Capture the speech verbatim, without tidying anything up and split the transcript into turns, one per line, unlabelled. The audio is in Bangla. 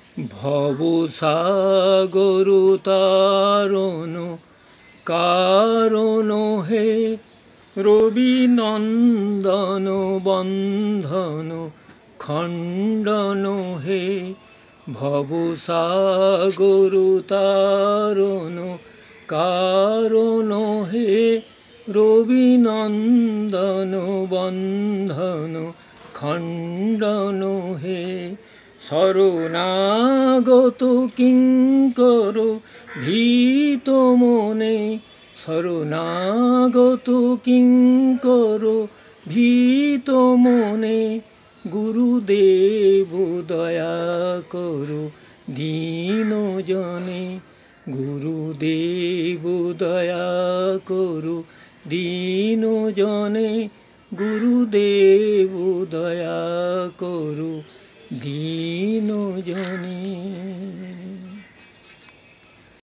ভবসাগর তারণ কারণ হে, রবি নন্দন বন্ধন খণ্ডন হে। ভবসাগর তারণ কারণ হে, রবি নন্দন বন্ধন খণ্ডন হে। শরণাগত কিঙ্কর ভীত মনে, শরণাগত কিঙ্কর ভীত মনে। গুরুদেব দয়া করো দীন জনে, গুরুদেব দয়া করো দীন জনে। গুরুদেব দয়া করো দীন জনে।